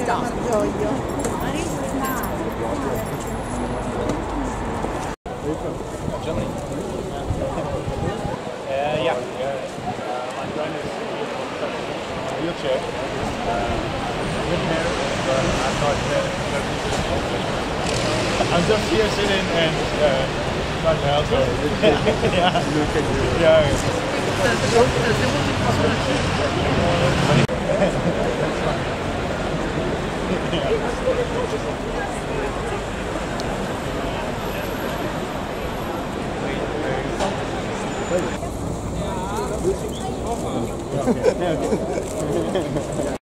Margioglio. Germany. Yeah. My friend is in a wheelchair. With hair, but I'm not I'm just here sitting and not well. So yeah. Yeah.